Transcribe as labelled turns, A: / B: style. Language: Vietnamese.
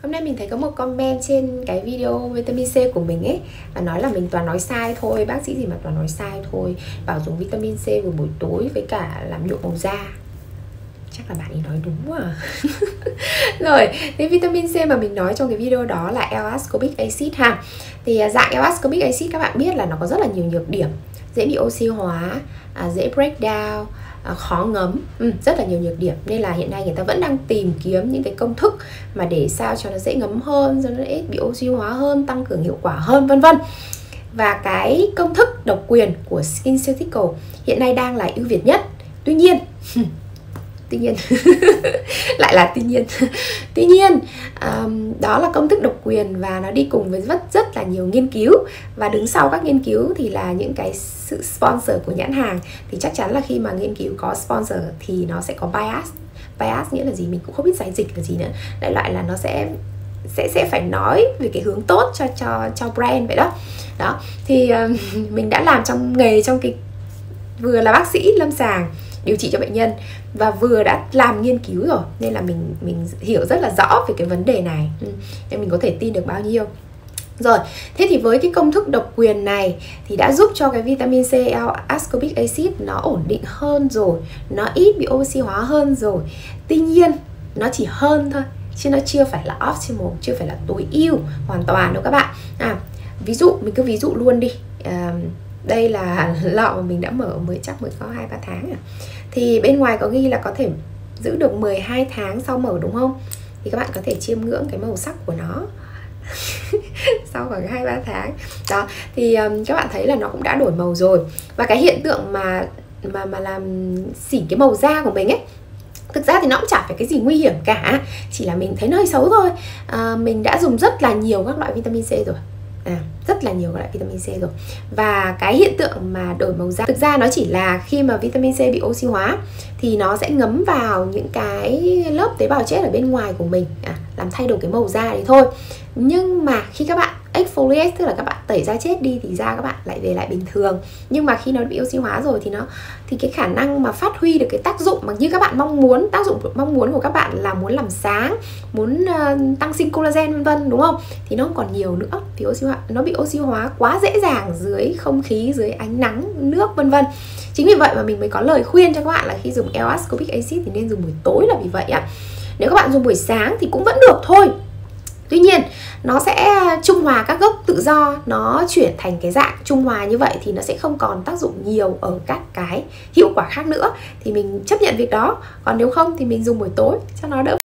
A: Hôm nay mình thấy có một comment trên cái video vitamin C của mình ấy, và nói là mình toàn nói sai thôi, bác sĩ gì mà toàn nói sai thôi, bảo dùng vitamin C vào buổi tối với cả làm nhuộm màu da. Chắc là bạn ấy nói đúng à. Rồi, thì vitamin C mà mình nói trong cái video đó là L-ascorbic acid ha. Thì dạng L-ascorbic acid các bạn biết là nó có rất là nhiều nhược điểm, dễ bị oxy hóa, dễ break down, khó ngấm, rất là nhiều nhược điểm. Nên là hiện nay người ta vẫn đang tìm kiếm những cái công thức mà để sao cho nó dễ ngấm hơn, cho nó ít bị oxy hóa hơn, tăng cường hiệu quả hơn, vân vân. Và cái công thức độc quyền của SkinCeutical hiện nay đang là ưu việt nhất. Tuy nhiên lại là tuy nhiên đó là công thức độc quyền và nó đi cùng với rất là nhiều nghiên cứu, và đứng sau các nghiên cứu thì là những cái sự sponsor của nhãn hàng. Thì chắc chắn là khi mà nghiên cứu có sponsor thì nó sẽ có bias nghĩa là gì mình cũng không biết giải dịch là gì nữa, đại loại là nó sẽ phải nói về cái hướng tốt cho brand vậy đó. Thì mình đã làm trong nghề, trong cái vừa là bác sĩ lâm sàng điều trị cho bệnh nhân và vừa đã làm nghiên cứu rồi, nên là mình hiểu rất là rõ về cái vấn đề này, nên mình có thể tin được bao nhiêu. Rồi, thế thì với cái công thức độc quyền này thì đã giúp cho cái vitamin C L-ascorbic acid nó ổn định hơn rồi, nó ít bị oxy hóa hơn rồi. Tuy nhiên nó chỉ hơn thôi, chứ nó chưa phải là optimal, chưa phải là tối ưu hoàn toàn đâu các bạn. Ví dụ, mình cứ ví dụ luôn đi. Đây là lọ mà mình đã mở mới có 2-3 tháng à. Thì bên ngoài có ghi là có thể giữ được 12 tháng sau mở đúng không? Thì các bạn có thể chiêm ngưỡng cái màu sắc của nó sau khoảng 2-3 tháng. Đó, thì các bạn thấy là nó cũng đã đổi màu rồi. Và cái hiện tượng mà làm xỉn cái màu da của mình ấy, thực ra thì nó cũng chả phải cái gì nguy hiểm cả, chỉ là mình thấy nó hơi xấu thôi. Mình đã dùng rất là nhiều các loại vitamin C rồi, rất là nhiều loại vitamin C rồi. Và cái hiện tượng mà đổi màu da thực ra nó chỉ là khi mà vitamin C bị oxy hóa thì nó sẽ ngấm vào những cái lớp tế bào chết ở bên ngoài của mình, làm thay đổi cái màu da đấy thôi. Nhưng mà khi các bạn exfoliate, tức là các bạn tẩy da chết đi, thì da các bạn lại về lại bình thường. Nhưng mà khi nó bị oxy hóa rồi thì cái khả năng mà phát huy được cái tác dụng mà như các bạn mong muốn, tác dụng mong muốn của các bạn là muốn làm sáng, muốn tăng sinh collagen vân vân, đúng không? Thì nó không còn nhiều nữa, vì nó bị oxy hóa quá dễ dàng dưới không khí, dưới ánh nắng, nước vân vân. Chính vì vậy mà mình mới có lời khuyên cho các bạn là khi dùng L-ascorbic acid thì nên dùng buổi tối, là vì vậy ạ. Nếu các bạn dùng buổi sáng thì cũng vẫn được thôi. Tuy nhiên nó sẽ trung hòa các gốc tự do, nó chuyển thành cái dạng trung hòa như vậy thì nó sẽ không còn tác dụng nhiều ở các cái hiệu quả khác nữa. Thì mình chấp nhận việc đó. Còn nếu không thì mình dùng buổi tối cho nó đỡ.